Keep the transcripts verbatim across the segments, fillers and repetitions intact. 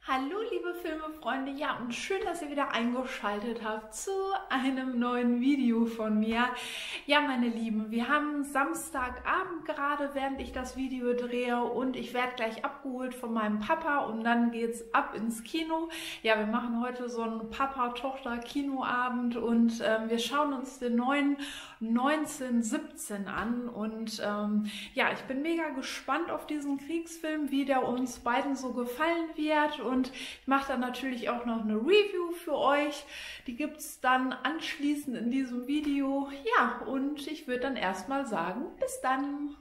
Hallo liebe Filmefreunde, ja und schön, dass ihr wieder eingeschaltet habt zu einem neuen Video von mir. Ja meine Lieben, wir haben Samstagabend gerade, während ich das Video drehe und ich werde gleich abgeholt von meinem Papa und dann geht's ab ins Kino. Ja, wir machen heute so einen Papa-Tochter-Kinoabend und ähm, wir schauen uns den neuen neunzehn siebzehn an und ähm, ja, ich bin mega gespannt auf diesen Kriegsfilm, wie der uns beiden so gefallen wird. Und ich mache dann natürlich auch noch eine Review für euch. Die gibt es dann anschließend in diesem Video. Ja, und ich würde dann erstmal sagen, bis dann.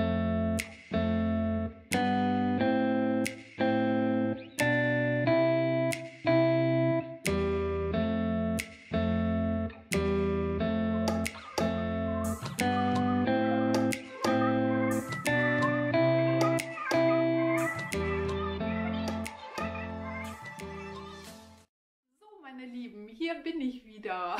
Meine Lieben, hier bin ich wieder.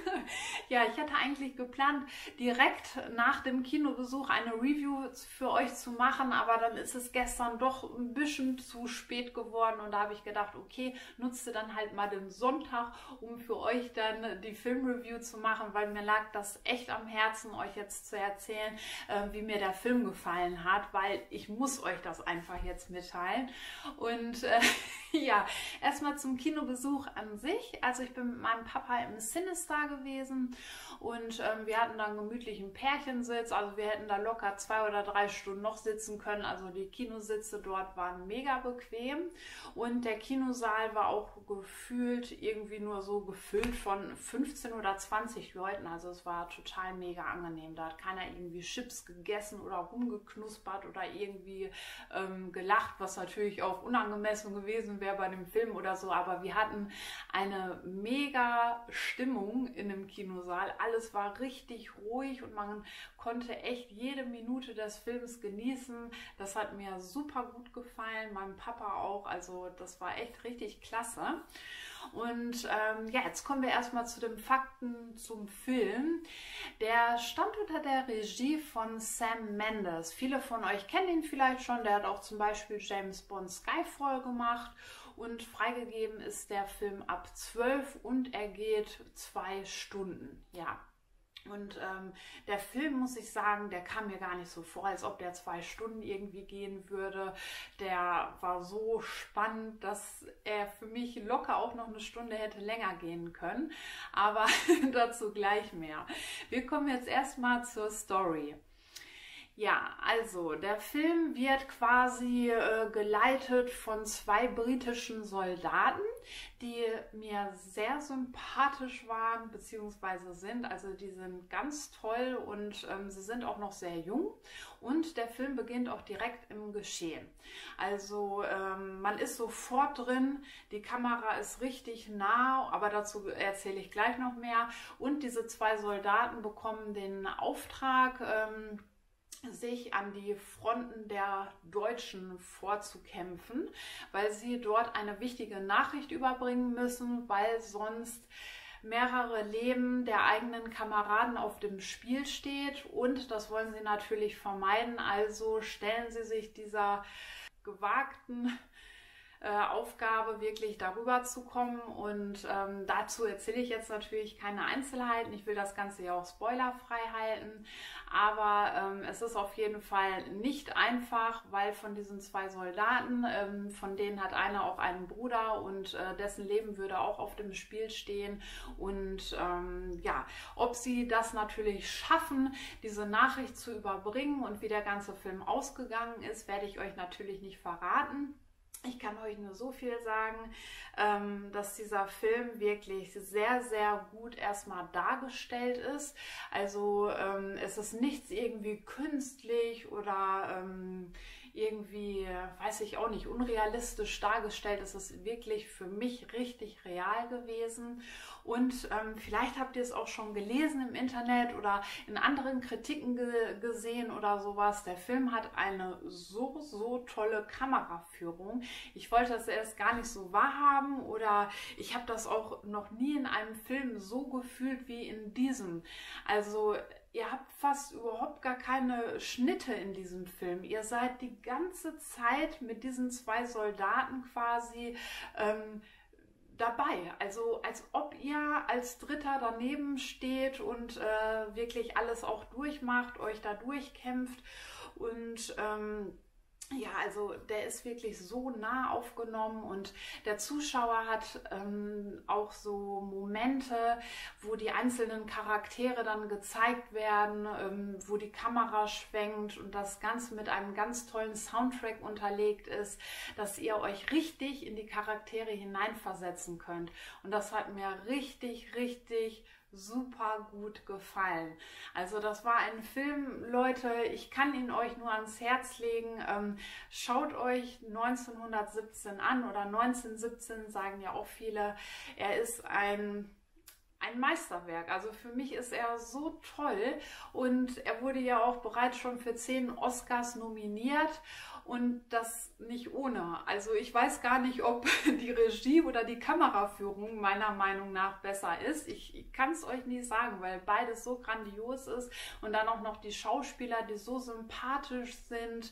Ja, ich hatte eigentlich geplant, direkt nach dem Kinobesuch eine Review für euch zu machen, aber dann ist es gestern doch ein bisschen zu spät geworden und da habe ich gedacht, okay, nutze dann halt mal den Sonntag, um für euch dann die Filmreview zu machen, weil mir lag das echt am Herzen, euch jetzt zu erzählen, wie mir der Film gefallen hat, weil ich muss euch das einfach jetzt mitteilen. Und äh, ja, erstmal zum Kinobesuch an sich. Also ich bin mit meinem Papa im Cinestar gewesen und ähm, wir hatten da einen gemütlichen Pärchensitz, also wir hätten da locker zwei oder drei Stunden noch sitzen können, also die Kinositze dort waren mega bequem und der Kinosaal war auch gefühlt irgendwie nur so gefüllt von fünfzehn oder zwanzig Leuten, also es war total mega angenehm, da hat keiner irgendwie Chips gegessen oder rumgeknuspert oder irgendwie ähm, gelacht, was natürlich auch unangemessen gewesen wäre bei dem Film oder so, aber wir hatten eine mega Stimmung in dem Kinosaal. Alles war richtig ruhig und man konnte echt jede Minute des Films genießen. Das hat mir super gut gefallen, meinem Papa auch. Also das war echt richtig klasse. Und ähm, ja, jetzt kommen wir erstmal zu den Fakten zum Film. Der stammt unter der Regie von Sam Mendes. Viele von euch kennen ihn vielleicht schon. Der hat auch zum Beispiel James Bond Skyfall gemacht. Und freigegeben ist der Film ab zwölf und er geht zwei Stunden. Ja. Und ähm, der Film, muss ich sagen, der kam mir gar nicht so vor, als ob der zwei Stunden irgendwie gehen würde. Der war so spannend, dass er für mich locker auch noch eine Stunde hätte länger gehen können. Aber dazu gleich mehr. Wir kommen jetzt erstmal zur Story. Ja, also der Film wird quasi äh, geleitet von zwei britischen Soldaten, die mir sehr sympathisch waren bzw. sind. Also die sind ganz toll und ähm, sie sind auch noch sehr jung. Und der Film beginnt auch direkt im Geschehen. Also ähm, man ist sofort drin, die Kamera ist richtig nah, aber dazu erzähle ich gleich noch mehr. Und diese zwei Soldaten bekommen den Auftrag, ähm, sich an die Fronten der Deutschen vorzukämpfen, weil sie dort eine wichtige Nachricht überbringen müssen, weil sonst mehrere Leben der eigenen Kameraden auf dem Spiel steht und das wollen sie natürlich vermeiden, also stellen sie sich dieser gewagten Aufgabe, wirklich darüber zu kommen und ähm, dazu erzähle ich jetzt natürlich keine Einzelheiten. Ich will das Ganze ja auch spoilerfrei halten, aber ähm, es ist auf jeden Fall nicht einfach, weil von diesen zwei Soldaten, ähm, von denen hat einer auch einen Bruder und äh, dessen Leben würde auch auf dem Spiel stehen und ähm, ja, ob sie das natürlich schaffen, diese Nachricht zu überbringen und wie der ganze Film ausgegangen ist, werde ich euch natürlich nicht verraten. Ich kann euch nur so viel sagen, dass dieser Film wirklich sehr, sehr gut erstmal dargestellt ist. Also es ist nichts irgendwie künstlich oder irgendwie, weiß ich auch nicht, unrealistisch dargestellt. Es ist wirklich für mich richtig real gewesen. Und ähm, vielleicht habt ihr es auch schon gelesen im Internet oder in anderen Kritiken ge gesehen oder sowas. Der Film hat eine so, so tolle Kameraführung. Ich wollte das erst gar nicht so wahrhaben oder ich habe das auch noch nie in einem Film so gefühlt wie in diesem. Also ihr habt fast überhaupt gar keine Schnitte in diesem Film. Ihr seid die ganze Zeit mit diesen zwei Soldaten quasi ähm, dabei. Also als ob ihr als Dritter daneben steht und äh, wirklich alles auch durchmacht, euch da durchkämpft. Und ähm, ja, also der ist wirklich so nah aufgenommen und der Zuschauer hat ähm, auch so Momente, wo die einzelnen Charaktere dann gezeigt werden, ähm, wo die Kamera schwenkt und das Ganze mit einem ganz tollen Soundtrack unterlegt ist, dass ihr euch richtig in die Charaktere hineinversetzen könnt. Und das hat mir richtig, richtig super gut gefallen. Also das war ein Film, Leute, ich kann ihn euch nur ans Herz legen. Ähm, schaut euch neunzehnhundertsiebzehn an oder neunzehnhundertsiebzehn sagen ja auch viele. Er ist ein Ein Meisterwerk. Also für mich ist er so toll und er wurde ja auch bereits schon für zehn Oscars nominiert und das nicht ohne. Also ich weiß gar nicht, ob die Regie oder die Kameraführung meiner Meinung nach besser ist. Ich, ich kann es euch nicht sagen, weil beides so grandios ist und dann auch noch die Schauspieler, die so sympathisch sind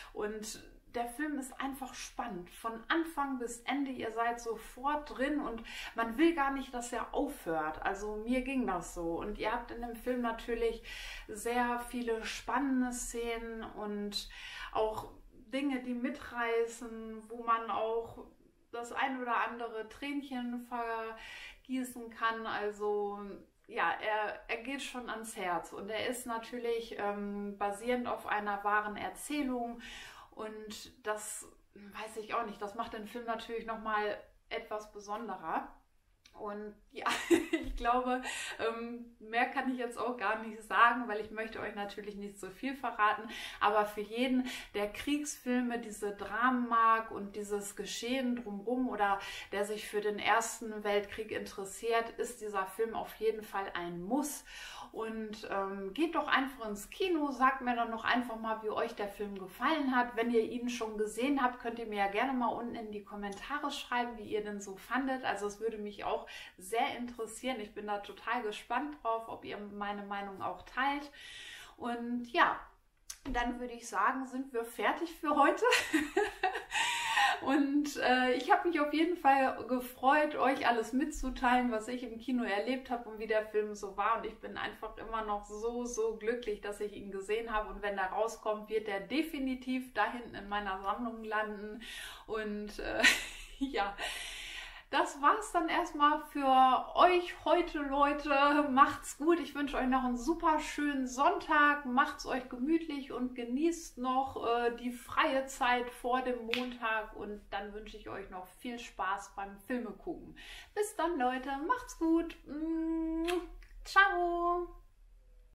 und der Film ist einfach spannend. Von Anfang bis Ende, ihr seid sofort drin und man will gar nicht, dass er aufhört. Also mir ging das so. Und ihr habt in dem Film natürlich sehr viele spannende Szenen und auch Dinge, die mitreißen, wo man auch das ein oder andere Tränchen vergießen kann. Also ja, er, er geht schon ans Herz und er ist natürlich ähm, basierend auf einer wahren Erzählung. Und das weiß ich auch nicht, das macht den Film natürlich nochmal etwas besonderer. Und ja, ich glaube, ähm, mehr kann ich jetzt auch gar nicht sagen, weil ich möchte euch natürlich nicht so viel verraten. Aber für jeden, der Kriegsfilme, diese Dramen mag und dieses Geschehen drumherum oder der sich für den Ersten Weltkrieg interessiert, ist dieser Film auf jeden Fall ein Muss. Und ähm, geht doch einfach ins Kino, sagt mir dann noch einfach mal, wie euch der Film gefallen hat. Wenn ihr ihn schon gesehen habt, könnt ihr mir ja gerne mal unten in die Kommentare schreiben, wie ihr denn so fandet. Also es würde mich auch sehr interessieren. Ich bin da total gespannt drauf, ob ihr meine Meinung auch teilt. Und ja, dann würde ich sagen, sind wir fertig für heute. Und äh, ich habe mich auf jeden Fall gefreut, euch alles mitzuteilen, was ich im Kino erlebt habe und wie der Film so war. Und ich bin einfach immer noch so, so glücklich, dass ich ihn gesehen habe. Und wenn er rauskommt, wird er definitiv da hinten in meiner Sammlung landen. Und äh, ja, das war's dann erstmal für euch heute, Leute. Macht's gut. Ich wünsche euch noch einen super schönen Sonntag. Macht's euch gemütlich und genießt noch äh, die freie Zeit vor dem Montag. Und dann wünsche ich euch noch viel Spaß beim Filme gucken. Bis dann, Leute. Macht's gut.